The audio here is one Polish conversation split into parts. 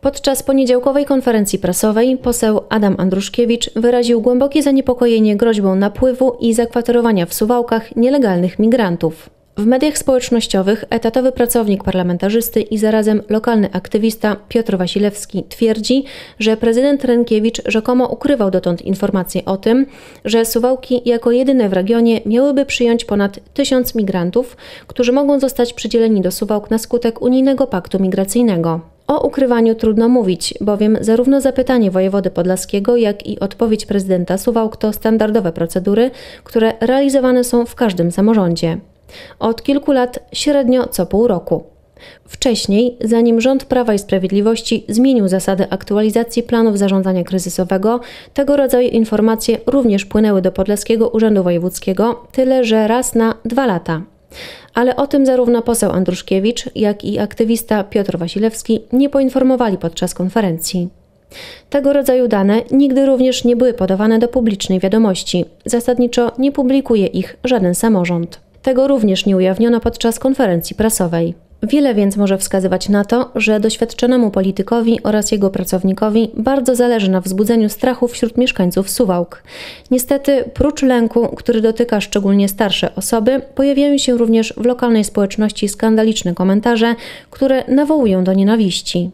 Podczas poniedziałkowej konferencji prasowej poseł Adam Andruszkiewicz wyraził głębokie zaniepokojenie groźbą napływu i zakwaterowania w Suwałkach nielegalnych migrantów. W mediach społecznościowych etatowy pracownik parlamentarzysty i zarazem lokalny aktywista Piotr Wasilewski twierdzi, że prezydent Rynkiewicz rzekomo ukrywał dotąd informacje o tym, że Suwałki jako jedyne w regionie miałyby przyjąć ponad 1000 migrantów, którzy mogą zostać przydzieleni do Suwałk na skutek unijnego paktu migracyjnego. O ukrywaniu trudno mówić, bowiem zarówno zapytanie wojewody podlaskiego, jak i odpowiedź prezydenta Suwałk to standardowe procedury, które realizowane są w każdym samorządzie. Od kilku lat średnio co pół roku. Wcześniej, zanim rząd Prawa i Sprawiedliwości zmienił zasady aktualizacji planów zarządzania kryzysowego, tego rodzaju informacje również płynęły do Podlaskiego Urzędu Wojewódzkiego, tyle że raz na 2 lata. Ale o tym zarówno poseł Andruszkiewicz, jak i aktywista Piotr Wasilewski nie poinformowali podczas konferencji. Tego rodzaju dane nigdy również nie były podawane do publicznej wiadomości. Zasadniczo nie publikuje ich żaden samorząd. Tego również nie ujawniono podczas konferencji prasowej. Wiele więc może wskazywać na to, że doświadczonemu politykowi oraz jego pracownikowi bardzo zależy na wzbudzeniu strachu wśród mieszkańców Suwałk. Niestety, prócz lęku, który dotyka szczególnie starsze osoby, pojawiają się również w lokalnej społeczności skandaliczne komentarze, które nawołują do nienawiści.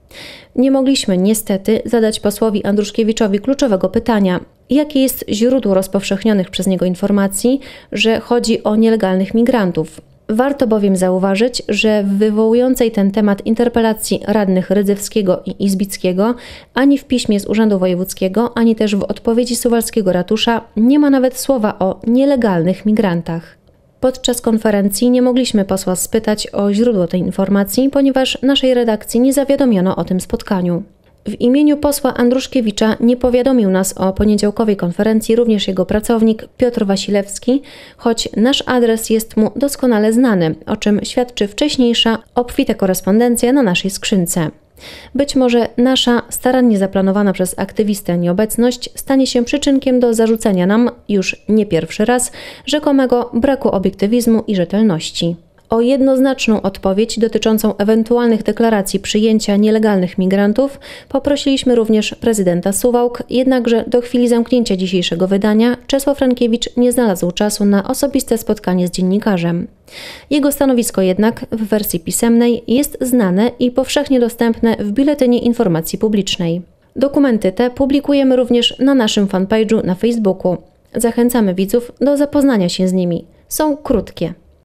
Nie mogliśmy niestety zadać posłowi Andruszkiewiczowi kluczowego pytania, jakie jest źródło rozpowszechnionych przez niego informacji, że chodzi o nielegalnych migrantów. Warto bowiem zauważyć, że w wywołującej ten temat interpelacji radnych Rydzewskiego i Izbickiego ani w piśmie z Urzędu Wojewódzkiego, ani też w odpowiedzi suwalskiego ratusza nie ma nawet słowa o nielegalnych migrantach. Podczas konferencji nie mogliśmy posła spytać o źródło tej informacji, ponieważ naszej redakcji nie zawiadomiono o tym spotkaniu. W imieniu posła Andruszkiewicza nie powiadomił nas o poniedziałkowej konferencji również jego pracownik Piotr Wasilewski, choć nasz adres jest mu doskonale znany, o czym świadczy wcześniejsza, obfita korespondencja na naszej skrzynce. Być może nasza starannie zaplanowana przez aktywistę nieobecność stanie się przyczynkiem do zarzucenia nam, już nie pierwszy raz, rzekomego braku obiektywizmu i rzetelności. O jednoznaczną odpowiedź dotyczącą ewentualnych deklaracji przyjęcia nielegalnych migrantów poprosiliśmy również prezydenta Suwałk, jednakże do chwili zamknięcia dzisiejszego wydania Czesław Rynkiewicz nie znalazł czasu na osobiste spotkanie z dziennikarzem. Jego stanowisko jednak w wersji pisemnej jest znane i powszechnie dostępne w Biuletynie Informacji Publicznej. Dokumenty te publikujemy również na naszym fanpage'u na Facebooku. Zachęcamy widzów do zapoznania się z nimi. Są krótkie.